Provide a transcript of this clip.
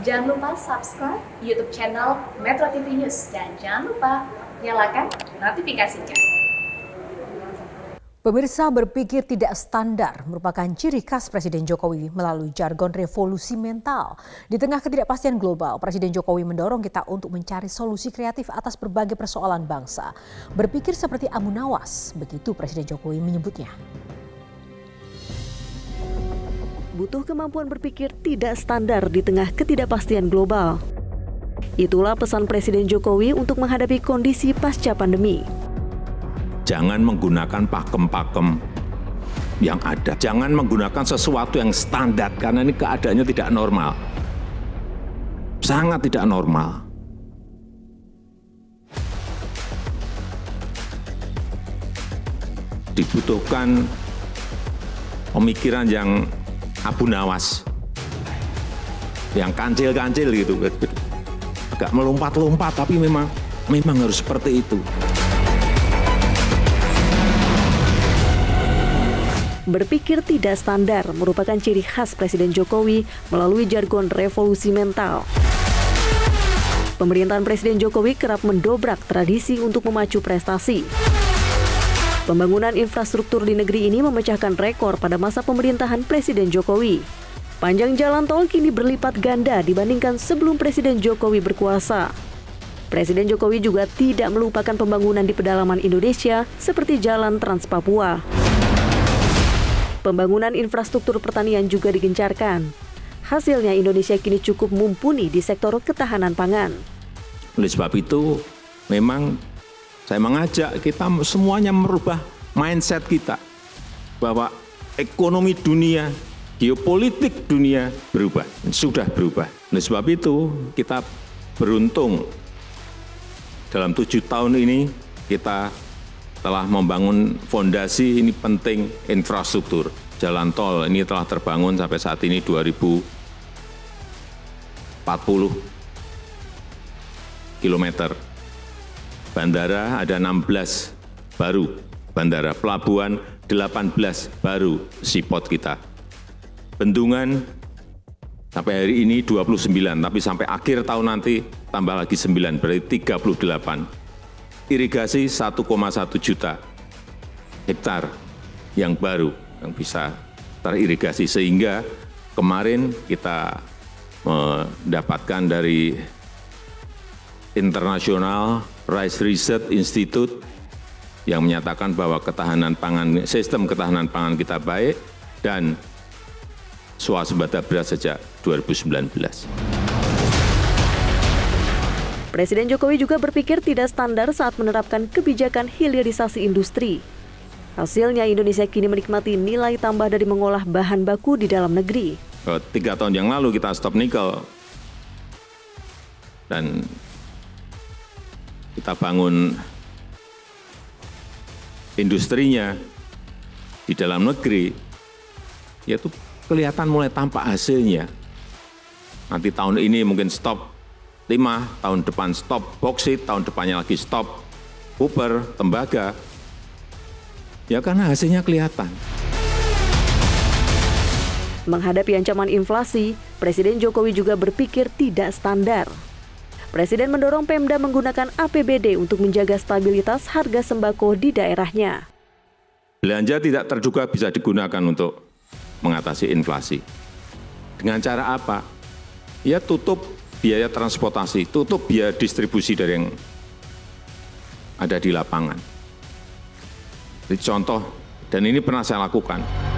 Jangan lupa subscribe YouTube channel Metro TV News dan jangan lupa nyalakan notifikasinya. Pemirsa, berpikir tidak standar merupakan ciri khas Presiden Jokowi melalui jargon revolusi mental. Di tengah ketidakpastian global, Presiden Jokowi mendorong kita untuk mencari solusi kreatif atas berbagai persoalan bangsa. Berpikir seperti Amu Nawas, begitu Presiden Jokowi menyebutnya. Butuh kemampuan berpikir tidak standar di tengah ketidakpastian global. Itulah pesan Presiden Jokowi untuk menghadapi kondisi pasca pandemi. Jangan menggunakan pakem-pakem yang ada. Jangan menggunakan sesuatu yang standar, karena ini keadaannya tidak normal. Sangat tidak normal. Dibutuhkan pemikiran yang Abu Nawas, yang kancil-kancil gitu. Agak melompat-lompat, tapi memang harus seperti itu. Berpikir tidak standar merupakan ciri khas Presiden Jokowi melalui jargon revolusi mental. Pemerintahan Presiden Jokowi kerap mendobrak tradisi untuk memacu prestasi. Pembangunan infrastruktur di negeri ini memecahkan rekor pada masa pemerintahan Presiden Jokowi. Panjang jalan tol kini berlipat ganda dibandingkan sebelum Presiden Jokowi berkuasa. Presiden Jokowi juga tidak melupakan pembangunan di pedalaman Indonesia seperti Jalan Trans Papua. Pembangunan infrastruktur pertanian juga digencarkan. Hasilnya Indonesia kini cukup mumpuni di sektor ketahanan pangan. Oleh sebab itu, memang saya mengajak kita semuanya merubah mindset kita. Bahwa ekonomi dunia, geopolitik dunia berubah, sudah berubah. Oleh sebab itu, kita beruntung dalam 7 tahun ini kita telah membangun fondasi ini penting infrastruktur. Jalan tol ini telah terbangun sampai saat ini 2040 km. Bandara ada 16 baru, bandara pelabuhan 18 baru seaport kita. Bendungan sampai hari ini 29, tapi sampai akhir tahun nanti tambah lagi 9, berarti 38. Irigasi 1,1 juta hektar yang baru yang bisa teririgasi, sehingga kemarin kita mendapatkan dari International Rice Research Institute yang menyatakan bahwa ketahanan pangan, sistem ketahanan pangan kita baik dan swasembada beras sejak 2019. Presiden Jokowi juga berpikir tidak standar saat menerapkan kebijakan hilirisasi industri. Hasilnya Indonesia kini menikmati nilai tambah dari mengolah bahan baku di dalam negeri. 3 tahun yang lalu kita stop nikel dan kita bangun industrinya di dalam negeri, yaitu kelihatan mulai tampak hasilnya. Nanti tahun ini mungkin stop 5, tahun depan stop boksit, tahun depannya lagi stop copper, tembaga. Ya karena hasilnya kelihatan. Menghadapi ancaman inflasi, Presiden Jokowi juga berpikir tidak standar. Presiden mendorong Pemda menggunakan APBD untuk menjaga stabilitas harga sembako di daerahnya. Belanja tidak terduga bisa digunakan untuk mengatasi inflasi. Dengan cara apa? Ya tutup biaya transportasi, tutup biaya distribusi dari yang ada di lapangan. Jadi contoh, dan ini pernah saya lakukan.